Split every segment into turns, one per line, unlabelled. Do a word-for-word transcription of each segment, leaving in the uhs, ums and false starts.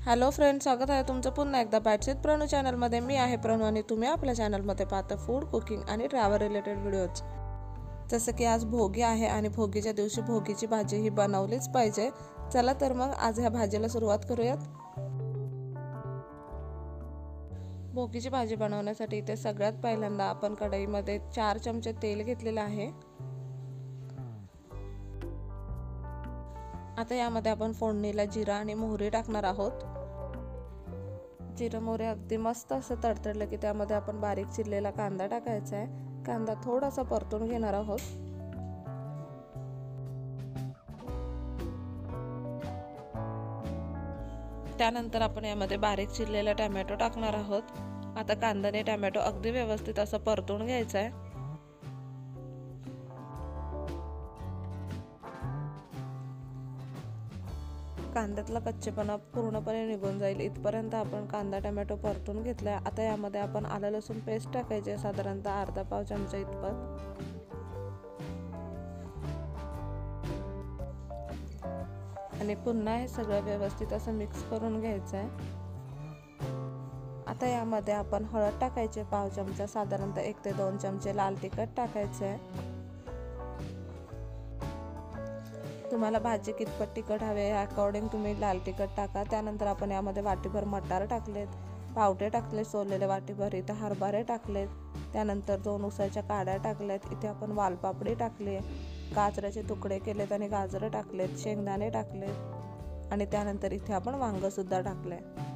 Hello friends, स्वागत आहे तुमचं पुन्हा एकदा बॅटसीत प्रणू चॅनलमध्ये। मी आहे प्रणू आणि तुम्ही आपल्या चॅनलमध्ये पाहता फूड, कुकिंग आणि ट्रॅव्हल रिलेटेड व्हिडिओज। जसं की आज भोगी आहे आणि भोगीच्या दिवशी भोगीची भाजी ही बनवलीच पाहिजे। चला तर मग आज ह्या भाजीला सुरुवात करूयात। भोगीची भाजी बनवण्यासाठी इथे सगळ्यात पहिल्यांदा आपण कढईमध्ये चार चमचे तेल घेतलेले आहे। आता यामध्ये आपण फोडणीला जिरा आणि मोहरी टाकणार आहोत। जिरं मोहरी अगदी मस्त असं तडतडलं की त्यामध्ये आपण बारीक चिरलेला कांदा टाकायचा आहे। कांदा थोडासा परतून घेणार आहोत। त्यानंतर आपण यामध्ये बारीक चिरलेला टोमॅटो टाकणार आहोत। आता कांदा आणि टोमॅटो अगदी व्यवस्थित असं परतून घ्यायचं आहे। कांद्यातला कच्चेपणा पूर्णपणे निघून जाईल इथपर्यंत आपण कांदा टोमॅटो परतून घेतलाय। आता यामध्ये आपण आलं लसूण पेस्ट टाकायची, साधारणतः अर्धा पाव चमचा इतपत। आणि पुन्हा हे सगळं व्यवस्थित असं मिक्स करून घ्यायचं आहे। आता यामध्ये आपण हळद टाकायची पाव चमचा, साधारणतः एक ते दोन चमचे लाल तिखट टाकायचे आहे। तुम्हाला भाजी कितपत तिखट हवे या अकॉर्डिंग तुम्ही लाल तिखट टाका। त्यानंतर आपण यामध्ये वाटीभर मटार टाकलेत, पावटे टाकले सोललेले वाटीभर, इथे हरभरे टाकलेत, त्यानंतर दोन उसाच्या काड्या टाकल्यात, इथे आपण वालपापडी टाकली, गाजराचे तुकडे केलेत आणि गाजरं टाकलेत, शेंगदाणे टाकलेत आणि त्यानंतर इथे आपण वांग सुद्धा टाकले।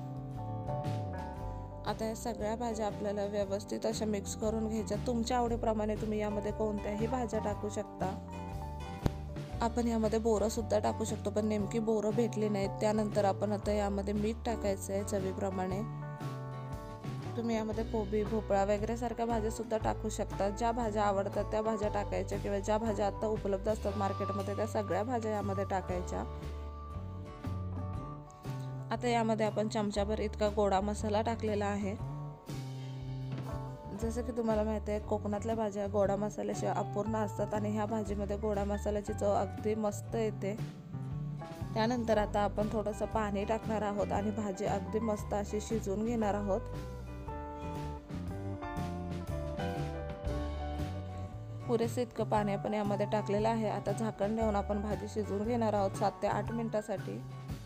आता या सगळ्या भाज्या आपल्याला व्यवस्थित अशा मिक्स करून घ्यायच्या। तुमच्या आवडीप्रमाणे तुम्ही यामध्ये कोणत्याही भाज्या टाकू शकता। आपण यामध्ये बोरं सुद्धा टाकू शकतो, पण नेमकी बोरं भेटली नाहीत। त्यानंतर आपण आता यामध्ये मीठ टाकायचं आहे चवीप्रमाणे। तुम्ही यामध्ये कोबी, भोपळा वगैरे सारख्या भाज्या सुद्धा टाकू शकता। ज्या भाज्या आवडतात त्या भाज्या टाकायच्या किंवा ज्या भाज्या आता उपलब्ध असतात मार्केटमध्ये त्या सगळ्या भाज्या यामध्ये टाकायच्या। आता यामध्ये आपण चमचाभर इतका गोडा मसाला टाकलेला आहे। जसं की तुम्हाला माहिती आहे, कोकणातल्या भाज्या गोडा मसाल्याशिवाय अपूर्ण असतात आणि ह्या भाजीमध्ये गोडा मसाल्याची चव अगदी मस्त येते। त्यानंतर आता आपण थोडंसं पाणी टाकणार आहोत आणि भाजी अगदी मस्त अशी शिजवून घेणार आहोत। पुरेसे इतकं पाणी आपण यामध्ये टाकलेलं आहे। आता झाकण ठेवून आपण भाजी शिजवून घेणार आहोत सात ते आठ मिनिटासाठी।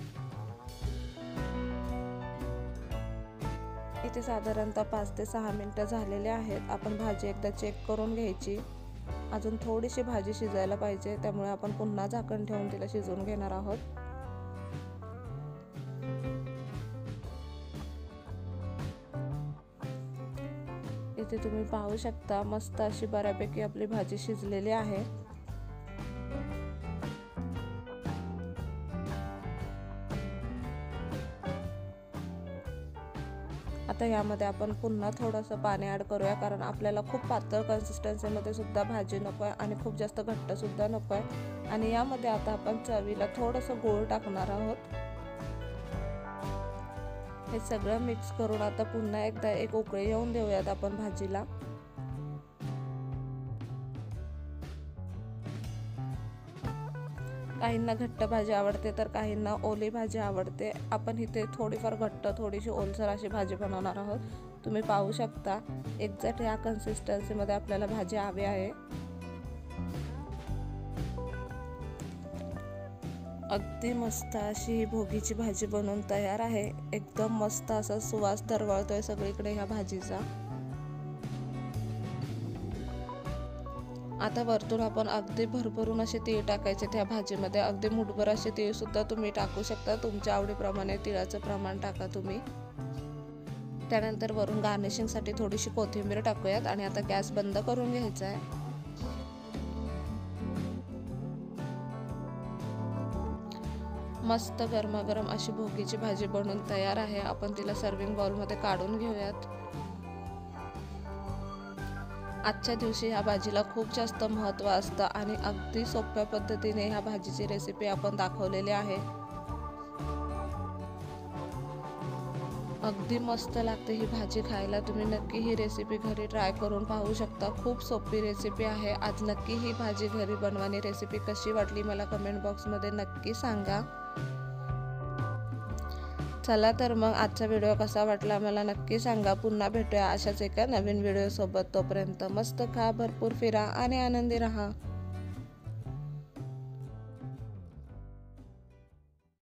इथे साधारणतः पाच ते सहा मिनिटं झालेले आहेत। आपण भाजी एकदा चेक करून घ्यायची। अजून थोडीशी भाजी शिजायला पाहिजे, त्यामुळे आपण पुन्हा झाकण ठेवून तिला शिजवून घेणार आहोत। इथे तुम्ही पाहू शकता मस्त अशी बऱ्यापैकी आपली भाजी शिजलेली आहे। आता यामध्ये आपण पुन्हा थोडंसं पाणी ॲड करूया, कारण आपल्याला खूप पातळ कन्सिस्टन्सीमध्ये सुद्धा भाजी नको आहे आणि खूप जास्त घट्ट सुद्धा नको आहे। आणि यामध्ये आता आपण चवीला थोडंसं गूळ टाकणार आहोत। हे सगळं मिक्स करून आता पुन्हा एकदा एक उकळी येऊन देऊयात आपण भाजीला। काहींना घट्ट भाजी आवडते तर काहींना ओली भाजी आवडते। आपण इथे थोडीफार घट्ट थोडीशी ओलसर अशी भाजी बनवणार आहोत। तुम्ही पाहू शकता एक्झॅक्ट या कन्सिस्टन्सीमध्ये आपल्याला भाजी हवी आहे। अगदी मस्त अशी ही भोगीची भाजी बनवून तयार आहे। एकदम मस्त असा सुवास दरवळतोय सगळीकडे ह्या भाजीचा। आता वरतून आपण अगदी भरभरून असे तीळ टाकायचे त्या भाजीमध्ये। अगदी मुठभर असे तीळ सुद्धा तुम्ही टाकू शकता, तुमच्या आवडीप्रमाणे तिळाचं प्रमाण टाका तुम्ही। त्यानंतर वरून गार्निशिंगसाठी थोडीशी कोथिंबीर टाकूयात आणि आता गॅस बंद करून घ्यायचा आहे। मस्त गरमागरम अशी भोगीची भाजी बनवून तयार आहे। आपण तिला सर्विंग बाउलमध्ये काढून घेऊयात। आजच्या दिवशी ह्या भाजीला खूप जास्त महत्त्व असतं आणि अगदी सोप्या पद्धतीने ह्या भाजीची रेसिपी आपण दाखवलेली आहे। अगदी मस्त लागते ही भाजी खायला। तुम्ही नक्की ही रेसिपी घरी ट्राय करून पाहू शकता। खूप सोपी रेसिपी आहे। आज नक्की ही भाजी घरी बनवानी रेसिपी कशी वाटली मला कमेंट बॉक्समध्ये नक्की सांगा। चला तर मग आजचा व्हिडिओ कसा वाटला मला नक्की सांगा. पुन्हा भेटूया अशाच एका नवीन व्हिडिओ सोबत. तोपर्यंत मस्त खा, भरपूर फिरा आणि आनंदी राहा.